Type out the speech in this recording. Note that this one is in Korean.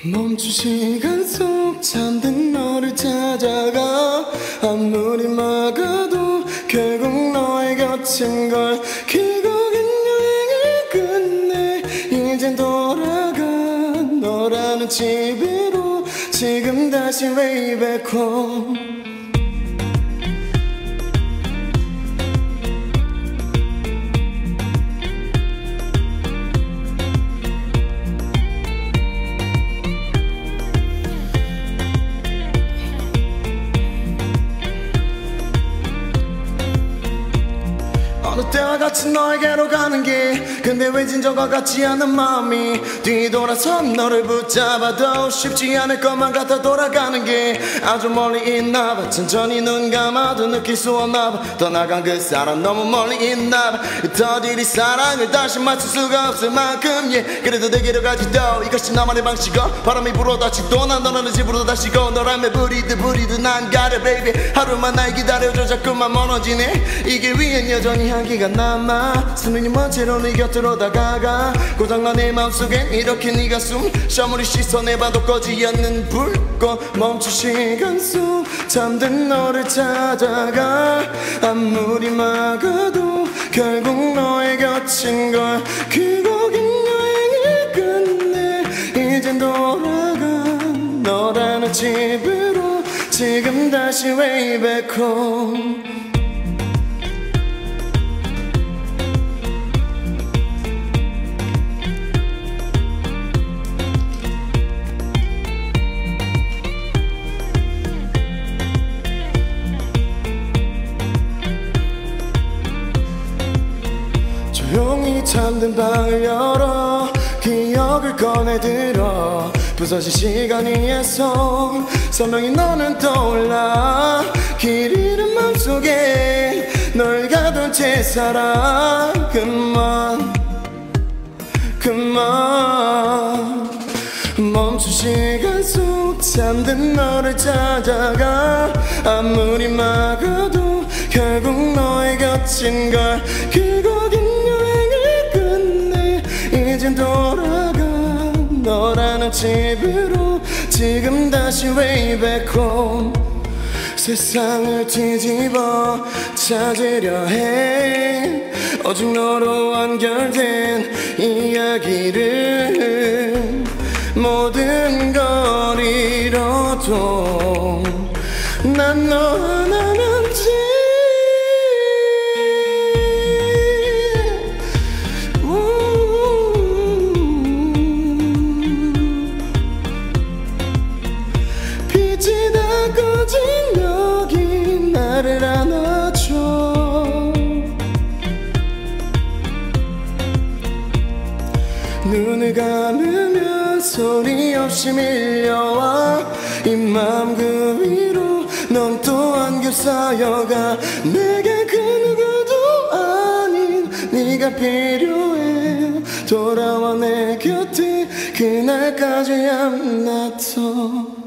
멈춘 시간 속 잠든 너를 찾아가 아무리 막아도 결국 너의 곁인 걸 길고긴 여행을 끝내 이젠 돌아가 너라는 집으로 지금 다시 way back home. 어느 때와 같이 너에게로 가는 길 근데 왠지 저와 같지 않은 마음이 뒤돌아선 너를 붙잡아도 쉽지 않을 것만 같아 돌아가는 길 아주 멀리 있나봐 천천히 눈 감아도 느낄 수 없나봐 떠나간 그 사람 너무 멀리 있나봐 더디리 사랑을 다시 맞출 수가 없을 만큼 그래도 내게로 가지도 이것이 나만의 방식이고 바람이 불어다치도 난 너라는 집으로 다시 고 너라며 부리듯 난 가려 baby 하루만 날 기다려줘 자꾸만 멀어지네 이 길 위엔 여전히 향기가 남아 수능이 먼 채로 네 곁으로 다가가 고장난 내 마음속엔 이렇게 네가 숨 샤머리 씻어내봐도 꺼지 않는 불꽃 멈춘 시간 속 잠든 너를 찾아가 아무리 막아도 결국 너의 곁인 걸 길고긴 여행을 끝내 이젠 돌아가 너라는 집으로 지금 다시 way back home. 조용히 잠든 방을 열어 기억을 꺼내들어 부서진 시간 위에서 선명히 너는 떠올라 길 잃은 맘속에 널 가둔 채 살아 그만 멈춘 시간 속 잠든 너를 찾아가 아무리 막아도 결국 너의 곁인 걸 길고긴 여행을 끝내 이젠 돌아가 너라는 집으로 지금 다시 way back home. 세상을 뒤집어 찾으려 해 오직 너로 완결된 이야기를 모든 걸 잃어도 난 너 하나 남지 빛이 다 꺼진 여기 나를 안아줘 눈을 감으면 소리 없이 밀려와 이 맘 그 위로 넌 또 안겨 쌓여가 내게 그 누구도 아닌 네가 필요해 돌아와 내 곁에 그날까지 I'm not so